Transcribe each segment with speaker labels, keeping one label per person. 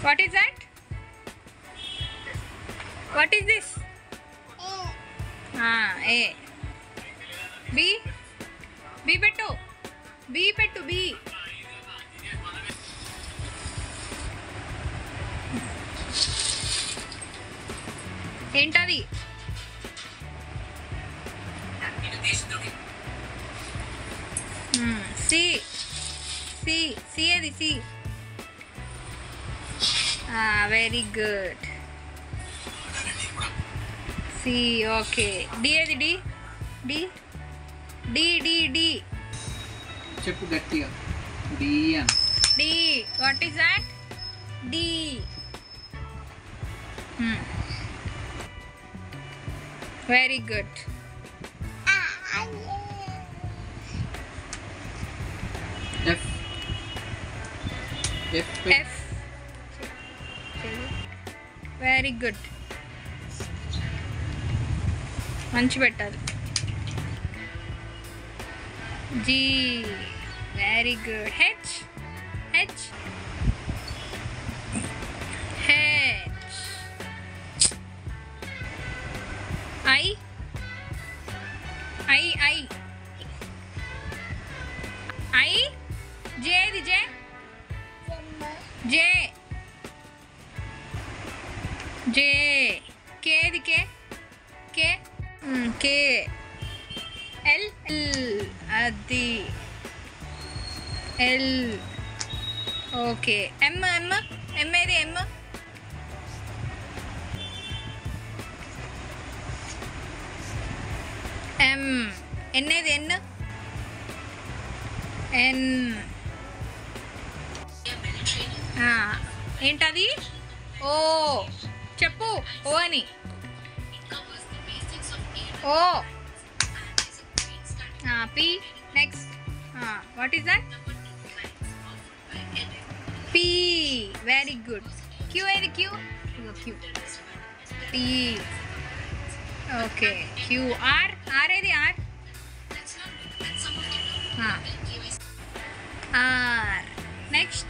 Speaker 1: What is that? What is this? A. B. B pettu. B pettu. B. ఏంటది? C. C. C ఏది? C. Very good. C. Okay. D ఏది? D. D. D. D. D.
Speaker 2: చెప్పు గట్టిగా. D.
Speaker 1: D. What is that? D. Very good.
Speaker 2: F. F.
Speaker 1: F. Very good. మంచి పెట్టాలి. G. Very good. H. H. H. I. I. I. I. J. J. J. J. K. K. K. K. L. L. Adi. L. Okay. M. M. M. M. M. N ఏది? N. N. ఏంటది? ఓ. చెప్పు. O అని. O. P. Next. What is that? P. Very good. Q ఏది? Q. Q. P. Okay. Q. R. R ఏది? R. R. Next.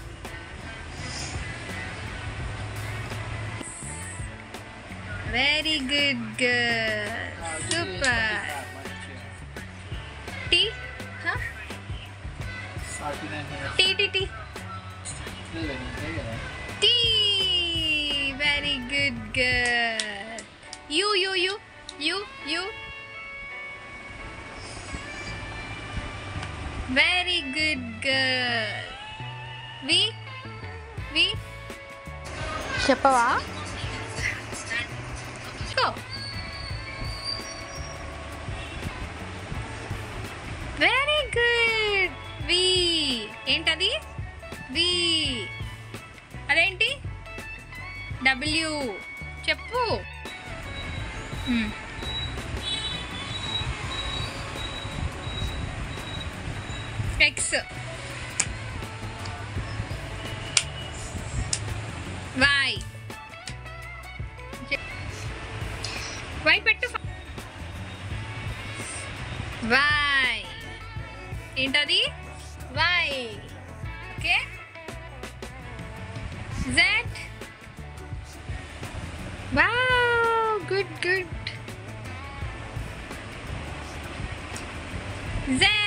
Speaker 1: Very good girl. Super. T. Huh? T. T. T. T. Very good girl. U. U. U. U. U. Very good girl. V. V. చెప్పవా? Go. Very good. V. ఏంటది? V. అదేంటి? W. చెప్పు. X. Y. Y పెట్టు. Y. ఏంటది? Y. Okay. Z. Wow, good, good. Z.